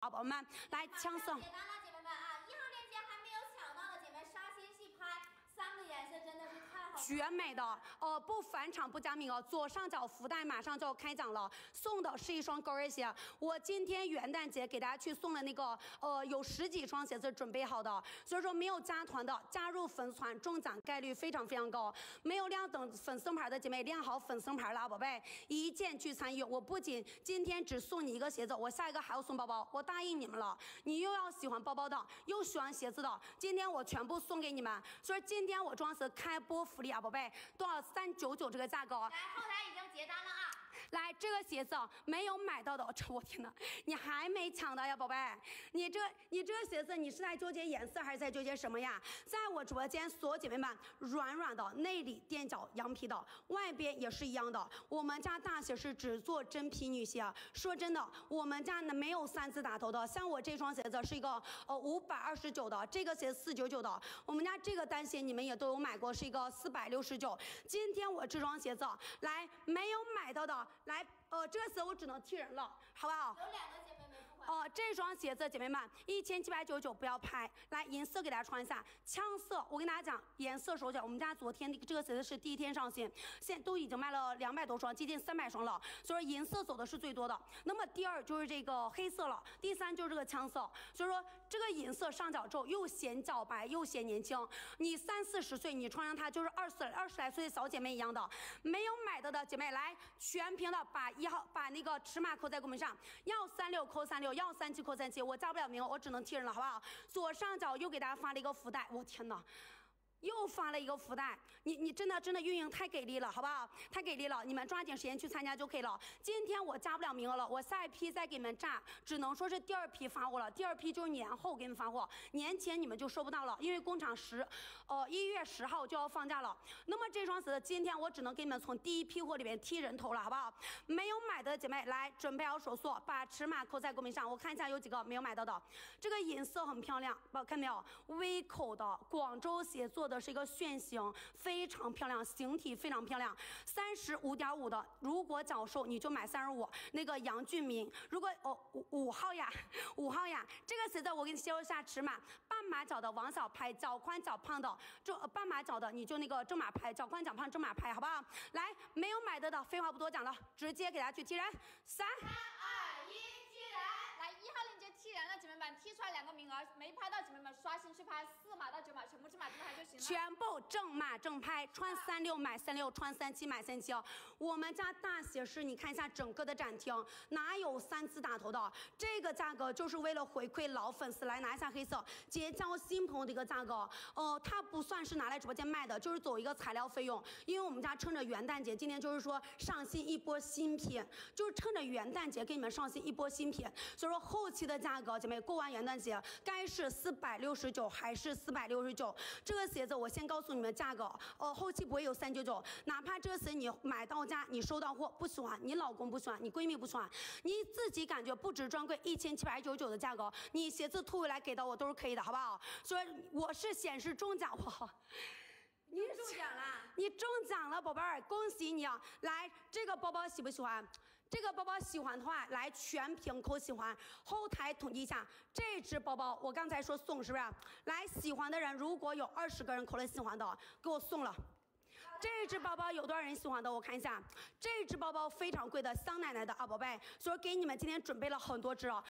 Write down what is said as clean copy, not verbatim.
宝宝们，来抢色。 简单了，姐妹们啊，1号链接还没有抢到的姐妹刷新细拍。3个颜色真的是太好看了， 绝美的，不返场不加名额，左上角福袋马上就要开奖了，送的是一双高跟鞋。我今天元旦节给大家去送了那个，有10几双鞋子准备好的，所以说没有加团的加入粉丝团中奖概率非常非常高。没有亮等粉丝牌的姐妹亮好粉丝牌了，宝贝，一键去参与。我不仅今天只送你一个鞋子，我下一个还要送包包，我答应你们了，你又要喜欢包包的，又喜欢鞋子的，今天我全部送给你们。所以今天我装饰开播福利啊，宝贝，多少399这个价格。 来，后台已经结单了啊。 来，这个鞋子没有买到的，我天哪，你还没抢到呀，宝贝？你这个鞋子，你是在纠结颜色还是在纠结什么呀？在我直播间，所有姐妹们，软软的，内里垫脚羊皮的，外边也是一样的。我们家大鞋是只做真皮女鞋，说真的，我们家呢没有3字打头的。像我这双鞋子是一个529的，这个鞋499的。我们家这个单鞋你们也都有买过，是一个469。今天我这双鞋子来没有买到的，来这个鞋我只能替人了，好不好？ 有2个姐妹没付款。 这双鞋子姐妹们1799不要拍，来银色给大家穿一下，枪色我跟大家讲颜色手脚，我们家昨天这个鞋子是第1天上新，现在都已经卖了200多双，接近300双了，所以说银色走的是最多的。那么第2就是这个黑色了，第3就是这个枪色，所以说这个银色上脚之后又显脚白又显年轻，你30、40岁你穿上它就是20来岁的小姐妹一样的。没有买到的姐妹来全屏的把1号把那个尺码扣在公屏上，要36扣36，要37扣37，我加不了名额，我只能替人了，好不好？左上角又给大家发了一个福袋，我天哪！又发了一个福袋，你真的运营太给力了，好不好？太给力了，你们抓紧时间去参加就可以了。今天我加不了名额了，我下一批再给你们炸，只能说是第2批发货了。第2批就是年后给你们发货，年前你们就收不到了，因为工厂1月10号就要放假了。那么这双鞋子今天我只能给你们从第1批货里面替人头了，好不好？没有买的姐妹来准备好手速，把尺码扣在公屏上，我看一下有几个没有买到的。这个银色很漂亮，看没有？微口的广州鞋做的是一个楦型，非常漂亮，形体非常漂亮，35.5的，如果脚瘦你就买35。那个杨俊明，如果5号呀，这个鞋子我给你泄露一下尺码，半码脚的往小拍，脚宽脚胖的，半码脚的你就那个正码拍，脚宽脚胖正码拍，好不好？来，没有买的，废话不多讲了，直接给大家去踢人，3、2、1， 踢人！来，1号链接踢人了，姐妹们，踢出来2个名额，没拍到姐妹们刷新去拍4码到9码，全部正码正拍就行了。 全部正码正拍，穿36买36，穿37买37。我们家大鞋是你看一下整个的展厅，哪有3字打头的？这个价格就是为了回馈老粉丝，来拿一下黑色结交新朋友的一个价格。它不算是拿来直播间卖的，就是走一个材料费用。因为我们家趁着元旦节，今天就是说上新一波新品，就是趁着元旦节给你们上新一波新品。所以说后期的价格，姐妹过完元旦节该是469还是469？这个鞋子我先告诉你们价格，后期不会有399，哪怕这个鞋你买到家，你收到货不喜欢，你老公不喜欢，你闺蜜不喜欢，你自己感觉不值专柜1799的价格，你鞋子退回来给到我都是可以的，好不好？所以我是显示中奖，你中奖了， 你中奖了，宝贝儿，恭喜你啊！来，这个包包喜不喜欢？这个包包喜欢的话，来全屏扣喜欢，后台统计一下，这只包包我刚才说送是不是？来，喜欢的人如果有20个人扣了喜欢的，给我送了。这只包包有多少人喜欢的？我看一下，这只包包非常贵的，香奶奶的啊，宝贝，所以给你们今天准备了很多只哦。